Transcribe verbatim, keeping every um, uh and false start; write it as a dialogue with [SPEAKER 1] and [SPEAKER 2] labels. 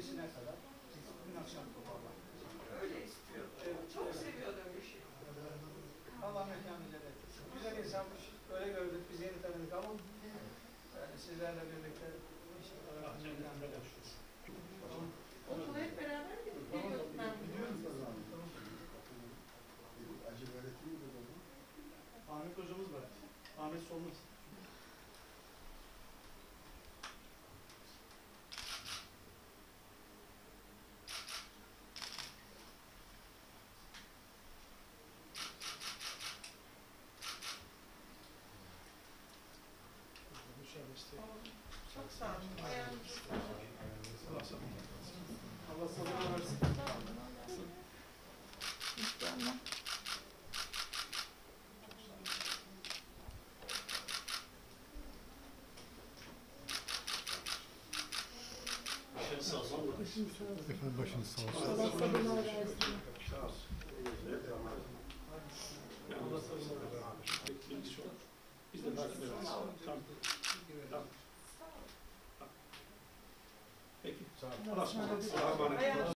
[SPEAKER 1] yedisine kadar bugün akşam toparlandı.
[SPEAKER 2] Öyle istiyordu.
[SPEAKER 1] Evet,
[SPEAKER 2] Çok
[SPEAKER 1] evet.
[SPEAKER 2] seviyordu öyle şey.
[SPEAKER 1] Allah mekanı cennet etsin. Güzel insanmış. Öyle gördük, biz yeni tanıdık ama yani sizlerle birlikte inşallah
[SPEAKER 2] Okula hep beraber gidip geliyorduk ben.
[SPEAKER 3] Acil öğretimi de oldu.
[SPEAKER 1] Ahmet hocamız var. Ahmet Solmaz.
[SPEAKER 2] Çok sağ olun. Ayağınızı sağ olun.
[SPEAKER 1] Allah sabır versin.
[SPEAKER 4] İnşallah.
[SPEAKER 3] Efendim başınız sağ olsun.
[SPEAKER 4] Allah sabırlar versin.
[SPEAKER 1] Allah sabır versin.
[SPEAKER 5] Biz de takip ederiz. Tamam. Tamam. Peki. Sağ olun.
[SPEAKER 2] Ayağınızı